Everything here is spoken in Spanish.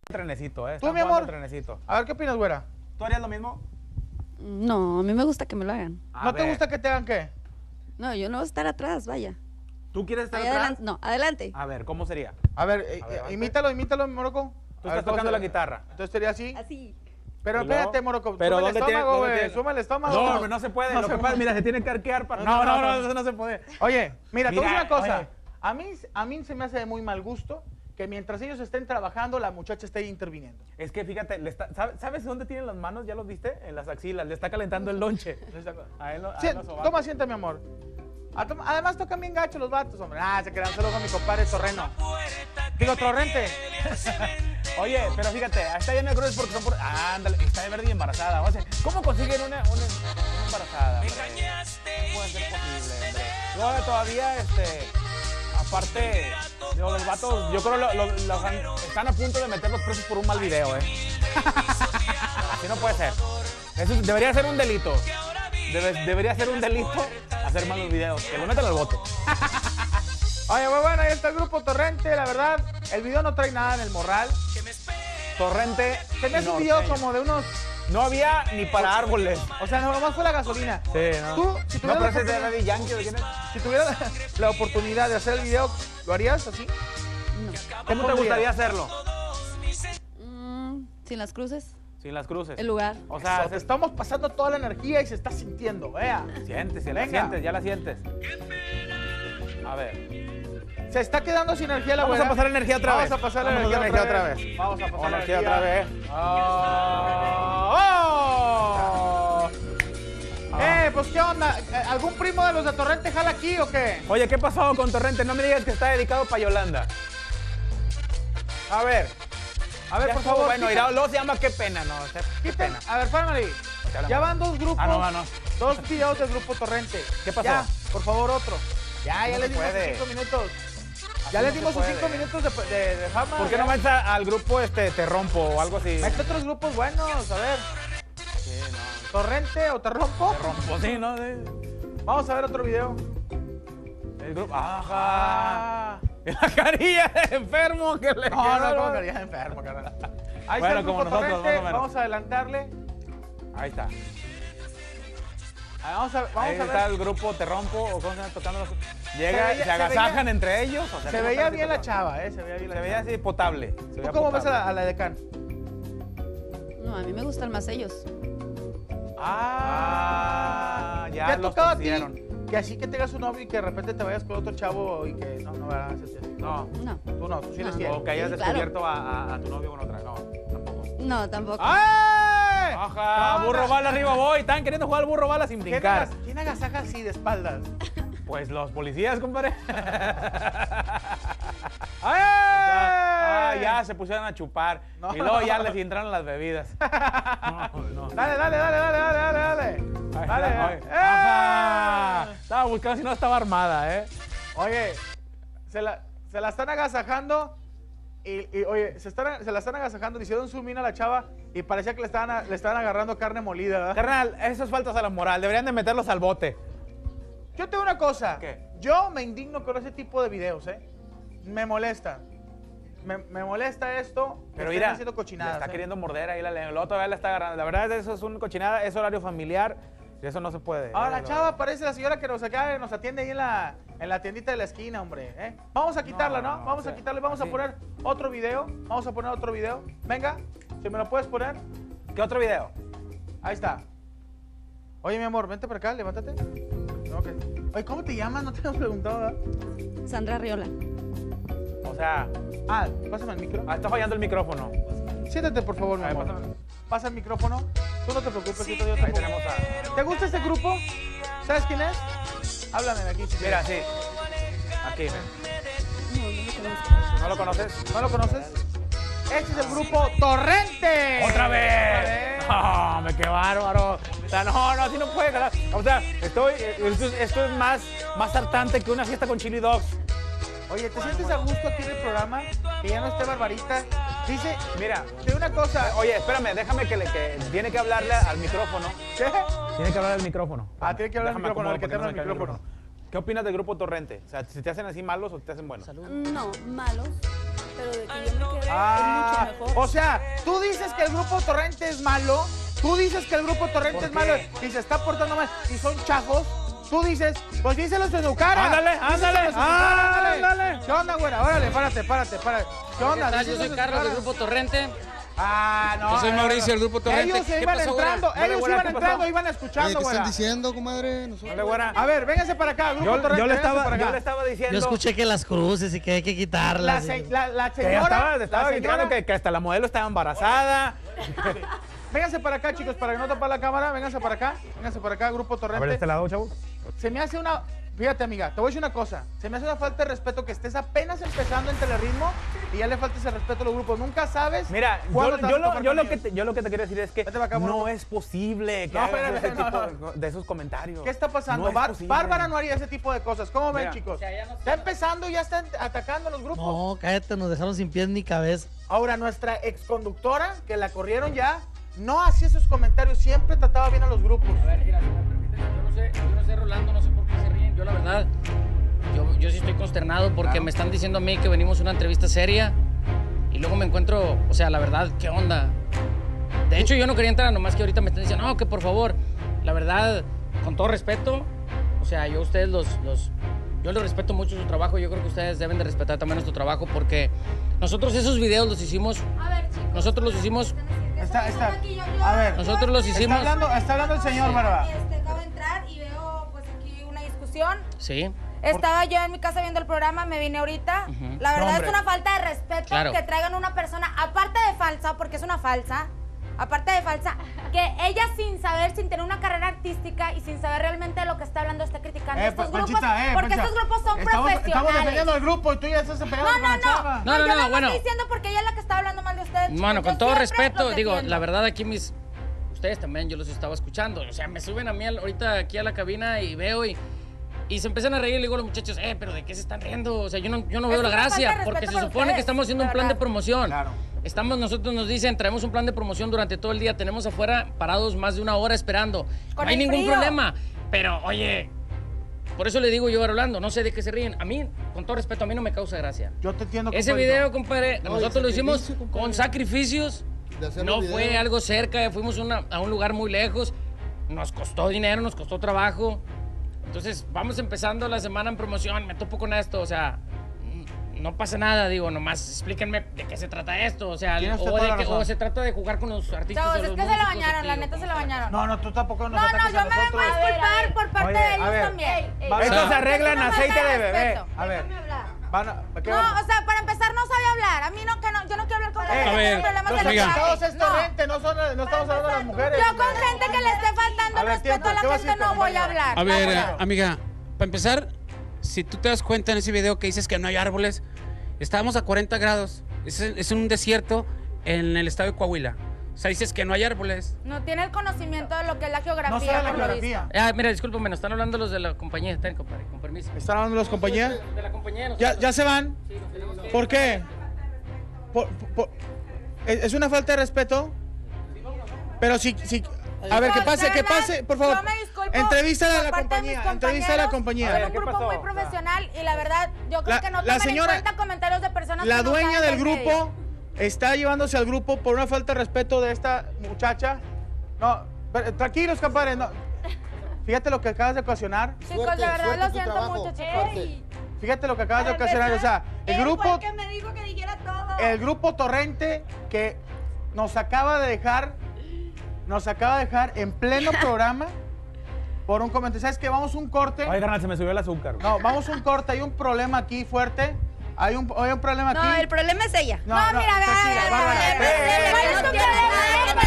trenecito, ¿Tú, mi amor? Trenecito. A ver, ¿qué opinas, güera? ¿Tú harías lo mismo? No, a mí me gusta que me lo hagan. ¿No te gusta que te hagan qué? No, yo no voy a estar atrás, vaya. ¿Tú quieres estar Ahí atrás? adelante, no, adelante. A ver, ¿cómo sería? A ver, ver, imítalo, Moroco. Tú A ver, estás tocando ¿cómo la se- guitarra. Entonces sería así. Así. Pero ¿Y luego? espérate, Moroco. Pero Suma el ¿dónde tiene- estómago, dónde güey. tiene? Suma el estómago. No, hombre, no se puede. No Lo se que pasa, puede. mira, se tiene que arquear para... No. eso no se puede. Oye, mira, te voy a decir Mira, una cosa. oye. A mí se me hace de muy mal gusto que mientras ellos estén trabajando, la muchacha esté interviniendo. Es que fíjate, ¿sabes dónde tienen las manos? ¿Ya los viste? En las axilas. Le está calentando el lonche. A él, Sí, los sobacos. toma asiento, mi amor. Además tocan bien gacho los vatos, hombre. Ah, se quedan solo con mi compadre Torreno. Digo, Torrente. Oye, pero fíjate, está lleno de cruces porque son por... ándale, está de verde y embarazada. O sea, ¿cómo consiguen una embarazada, hombre? No puede ser posible, hombre. Luego todavía, aparte, digo, los vatos, yo creo están a punto de meter los presos por un mal video, Así no puede ser. Eso debería ser un delito. Debería ser un delito hacer malos videos. Que lo metan al bote. Oye, muy bueno, ahí está el grupo Torrente, la verdad. El video no trae nada en el morral. Torrente. Se me hace un video norteño. como de unos... No había ni para árboles. O sea, nomás fue la gasolina. Sí, no. Tú, si No, tuvieras, pero ese es de la, Daddy Yankee, ¿de quién es? si tuvieras la oportunidad de hacer el video, ¿lo harías así? No. ¿Cómo te gustaría hacerlo? Sin las cruces, Sin las cruces. el lugar. O sea, Te estamos pasando toda la energía y se está sintiendo, vea. sientes, ya la sientes. A ver. Se está quedando sin energía la Vamos güera. a pasar energía otra vez. Vamos a pasar la Vamos a energía pasar otra energía vez. otra vez. Vamos a pasar la Energía energía otra vez. Pues qué onda, ¿algún primo de los de Torrente jala aquí o qué? Oye, ¿qué pasó con Torrente? No me digas que está dedicado para Yolanda. A ver, A ver, ya por estuvo. favor, Bueno, quita- irá, luego se llama Qué Pena, ¿no? O sea, qué quiten- pena. A ver, párame. Ya van dos grupos, no. dos videos del grupo Torrente. ¿Qué pasó? Ya, por favor, otro. Ya Así no les se dimos sus puede. 5 minutos. Así Ya no les se dimos sus puede. 5 minutos de fama. ¿Por qué ya. no metes al grupo Te Rompo o algo así? Mete otros grupos buenos, a ver. Sí, no. ¿Torrente o Te Rompo? Te Rompo, sí, ¿no? Sí. Vamos a ver otro video. El grupo. Ajá. Ah. La carilla de enfermo que le No, quedó. como que ya enfermo, carnal. Ahí Bueno, está el como grupo nosotros, Torrente. más o menos. Vamos a adelantarle. Ahí está. Vamos a Ahí ver. está el grupo Te Rompo o cómo se llama tocando los... Llega, veía- se agasajan veía- entre ellos. O sea, Se ¿cómo veía están bien la así chava, se veía bien tocando? la Se veía chava. así potable. Se ¿Tú veía cómo ves potable. a la decán? No, a mí me gustan más ellos. Ah, ya ¿Te ha los tocado a ti torcieron. que así que tengas un novio y que de repente te vayas con otro chavo y que no, ¿verdad? No. No, Tú no, tú sí eres No. fiel. O que hayas Sí, descubierto a tu novio con otra. No, tampoco. no, tampoco. ¡Ay! Ajá, No, burro no. bala arriba voy. Están queriendo jugar al burro bala sin brincar. ¿Quién agasaja así de espaldas? Pues los policías, compadre. ¡Ay! Ya se pusieron a chupar. No. Y luego ya les entraron las bebidas. No. Dale. Ahí Dale. está, oye. Ajá. Estaba buscando si no estaba armada, ¿eh? Oye, se la están agasajando y oye, se la están agasajando, le hicieron zoom in a la chava y parecía que le estaban agarrando carne molida, ¿verdad? Carnal, eso es faltas a la moral. Deberían de meterlos al bote. Yo tengo una cosa. ¿Qué? Yo me indigno con ese tipo de videos, ¿eh? Me molesta. Me molesta esto. que Pero estén mira, haciendo le cochinadas. está ¿eh? queriendo morder ahí la lengua. Luego todavía la está agarrando. La verdad, eso es una cochinada. Es horario familiar. Y eso no se puede. Ahora la chava parece la señora que nos atiende ahí en la tiendita de la esquina, hombre. ¿eh? Vamos a quitarla, ¿no? no, Vamos sí. a quitarle, vamos a Sí. poner otro video. Vamos a poner otro video. Venga, si me lo puedes poner. ¿Qué otro video? Ahí está. Oye, mi amor, vente para acá, levántate. Ok. Oye, ¿cómo te llamas? No te hemos preguntado, ¿verdad? Sandra Riola. O sea, Pásame el micro. está fallando el micrófono. Siéntate, por favor, mi A ver, amor. pásame. Pasa el micrófono. Tú no te preocupes, yo te Ahí pongo. tenemos a... ¿Te gusta este grupo? ¿Sabes quién es? Háblame de aquí. Si Mira, quieres. sí. Aquí, ven. No, no lo conozco. ¿No lo conoces? ¿No lo conoces? Este es el grupo Torrente. ¡Otra vez! ¡Oh, qué bárbaro! O sea, no, así no puede. ¿Verdad? O sea, esto es más hartante que una fiesta con chili dogs. Oye, ¿te sientes a gusto aquí en el programa? Que ya no esté Barbarita. Dice, Mira, de una cosa. oye, espérame, déjame que tiene que hablarle al micrófono. ¿Qué? Tiene que hablar al micrófono. Tiene que hablar al Déjame micrófono, acomodo el que porque te habla no al me cae el micrófono. ¿Qué opinas del grupo Torrente? O sea, ¿si te hacen así malos o te hacen buenos? No, malos, pero de que yo me quedé Ah, mejor. O sea, tú dices que el grupo Torrente es malo, tú dices que el grupo Torrente es malo y se está portando mal y son chafos. Tú dices, pues díselos en su cara. Ándale, Díselos en su cara, ándale. ¿Qué onda, güera? Órale, párate. ¿Qué onda? ¿Qué tal? Yo Díselos soy en su Carlos cara. del Grupo Torrente. Ah, no. Yo soy Mauricio del Grupo Torrente. Ellos ¿Qué iban pasó, güera? entrando, Dale, ellos güera, iban ¿qué entrando, pasó? iban Oye, escuchando, ¿qué güera. están diciendo, comadre? Nosotros. Dale, güera. A ver, vénganse para acá, Grupo Torrente. Yo le vénganse para acá. estaba diciendo. Yo escuché que las cruces y que hay que La, quitarlas. la que ya señora. estaba la criticando señora- que hasta la modelo estaba embarazada. Vénganse para acá, chicos, para que no tapar la cámara. Vénganse para acá, Grupo A ver, Torrente. este lado, chavos. Se me hace una. Fíjate, amiga, te voy a decir una cosa. Se me hace una falta de respeto que estés apenas empezando en Teleritmo y ya le falta ese respeto a los grupos. Nunca sabes. Mira, cuándo te vas a topar con ellos. yo lo que te quiero decir es que Vete para acá, no morro. es posible que No, hagas espérame, ese no, tipo de esos comentarios. ¿Qué está pasando? No es posible. Bárbara no haría ese tipo de cosas. ¿Cómo ven, Mira, chicos? sea, ya no- Está empezando y ya están atacando a los grupos. No, cállate, nos dejaron sin pies ni cabeza. Ahora, nuestra exconductora, que la corrieron ya, no hacía esos comentarios. Siempre trataba bien a los grupos. A ver, mira, si me permiten, yo no sé, Rolando, no sé por qué se ríen. Yo la verdad, yo sí estoy consternado porque me están diciendo a mí que venimos a una entrevista seria y luego me encuentro, o sea, la verdad, ¿qué onda? De hecho, yo no quería entrar, nomás que ahorita me están diciendo, no, que por favor, la verdad, con todo respeto, o sea, yo a ustedes yo les respeto mucho su trabajo, yo creo que ustedes deben de respetar también nuestro trabajo porque nosotros esos videos los hicimos, A ver, chicos. nosotros los hicimos, Está. Aquí yo- A ver. nosotros los hicimos, Está hablando el señor, Bárbara. Acabo de entrar y veo pues aquí una discusión. sí. Estaba yo en mi casa viendo el programa, me vine ahorita. Ujú. La verdad No, hombre. es una falta de respeto Claro. que traigan una persona, aparte de falsa, porque es una falsa, que ella sin saber, sin tener una carrera artística y sin saber realmente de lo que está hablando, está criticando estos grupos, porque Pancha. estos grupos son Estamos profesionales. defendiendo al grupo y tú ya estás peleando con la chava. No, yo nada más bueno. estoy diciendo porque ella es la que está hablando mal de ustedes. chicos. Bueno, Yo con todo siempre respeto, los digo, defiendo. la verdad aquí ustedes también, yo los estaba escuchando. O sea, me suben a mí ahorita aquí a la cabina y veo y se empiezan a reír y le digo a los muchachos, pero ¿de qué se están riendo? O sea, yo no veo la una falta gracia, de porque respeto se para supone que ustedes, estamos haciendo un de plan de verdad. promoción. Claro. Nosotros nos dicen, traemos un plan de promoción durante todo el día, tenemos afuera parados más de una hora esperando. Con No hay el ningún frío. problema. Pero, oye, por eso le digo yo a Rolando, no sé de qué se ríen. A mí, con todo respeto, a mí no me causa gracia. Yo te entiendo. Ese compadrito. video, compadre, No, nosotros lo el hicimos sacrificio, compadre. con sacrificios. De hacer No los fue videos. algo cerca, fuimos a un lugar muy lejos. Nos costó dinero, nos costó trabajo. Entonces, vamos empezando la semana en promoción. Me topo con esto, o sea, no pasa nada, digo, nomás explíquenme de qué se trata esto. O sea, Tiene usted toda la razón. o se trata de jugar con los artistas. Chavos, o es los que se la músicos bañaron, la aquí, neta o se cómo la está. bañaron. No, tú tampoco nos No, ataques yo a me vengo nosotros. a disculpar por parte Oye, de a ellos ver, también. Esto se arregla en Es una aceite falta de de bebé. respeto. A ver. Déjame hablar. ¿Qué No, vamos? o sea, para empezar no sabe hablar. A mí no, yo no quiero hablar con A gente que ver, tiene problemas Los de amiga. afectados lenguaje. es Torrente, no estamos hablando de las mujeres. Yo con gente que le esté faltando A ver, respeto tiempo, a ¿qué la vas a gente decir, no voy a compañera? hablar. A ver, La verdad. amiga, para empezar, si tú te das cuenta en ese video que dices que no hay árboles, estábamos a 40 grados. Es un desierto en el estado de Coahuila. O sea, dices que no hay árboles. No tiene el conocimiento de lo que es la geografía. No sabe la por lo geografía. Mira, discúlpame, nos están hablando los de la compañía. Ten, compadre, con permiso. ¿Están hablando los compañeros? De la compañía. ¿Ya se van? ¿Por qué? ¿Es una falta de respeto? Pero si a ver, que pase, por favor. Yo me disculpo Entrevístala a la por parte de mis compañía, entrevístala a la compañeros. compañía. Son A un ver, ¿qué grupo pasó? muy profesional y la verdad, yo creo que no la tomen señora- en cuenta comentarios de personas La que no dueña saben del grupo está llevándose al grupo por una falta de respeto de esta muchacha. No, tranquilos, compadres. No. Fíjate lo que acabas de ocasionar. Chicos, Suerte, de verdad suerte lo tu siento trabajo. mucho, chicos. Suerte. Fíjate lo que acabas de ocasionar. O sea, el grupo, que me dijo que dijera todo. el grupo Torrente que nos acaba de dejar en pleno programa por un comentario. ¿Sabes qué? Vamos a un corte. Ay, carnal, se me subió el azúcar. No, vamos a un corte. Hay un problema aquí fuerte. Hay un problema aquí. No, el problema es ella. No, mira, tranquila, vea, Bárbara. vea, vea, vea, vea, vea, vea, vea, vea, vea,